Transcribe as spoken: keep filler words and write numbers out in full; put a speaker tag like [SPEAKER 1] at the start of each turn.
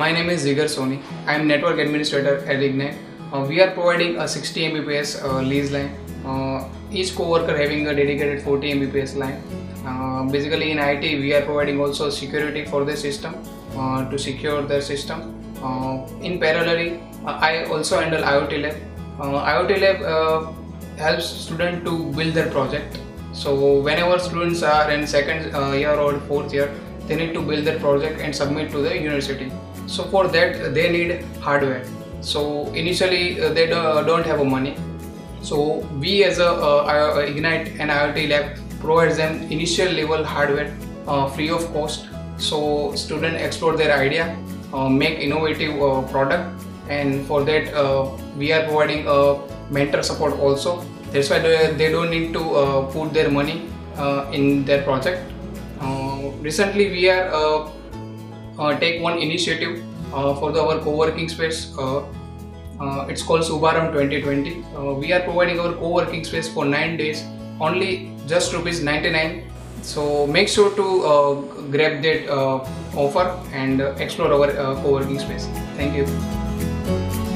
[SPEAKER 1] My name is Zigar Soni. I am Network Administrator at Ignite. Uh, we are providing a sixty megabits per second uh, lease line. Uh, each co-worker having a dedicated forty megabits per second line. Uh, basically in I T we are providing also security for the system uh, to secure the system. Uh, in parallel, uh, I also handle IoT Lab. Uh, IoT Lab uh, helps students to build their project. So whenever students are in second uh, year or fourth year, they need to build their project and submit to the university. So for that they need hardware. So initially uh, they do, uh, don't have money. So we as a uh, Ignite and IoT Lab provides them initial level hardware uh, free of cost. So students explore their idea, uh, make innovative uh, product, and for that uh, we are providing a mentor support also. That's why they, they don't need to uh, put their money uh, in their project. Uh, recently we are uh, uh, take one initiative uh, for the, our co-working space. Uh, uh, it's called Subharam twenty twenty. Uh, we are providing our co-working space for nine days, only just rupees ninety-nine. So make sure to uh, grab that uh, offer and uh, explore our uh, co-working space. Thank you.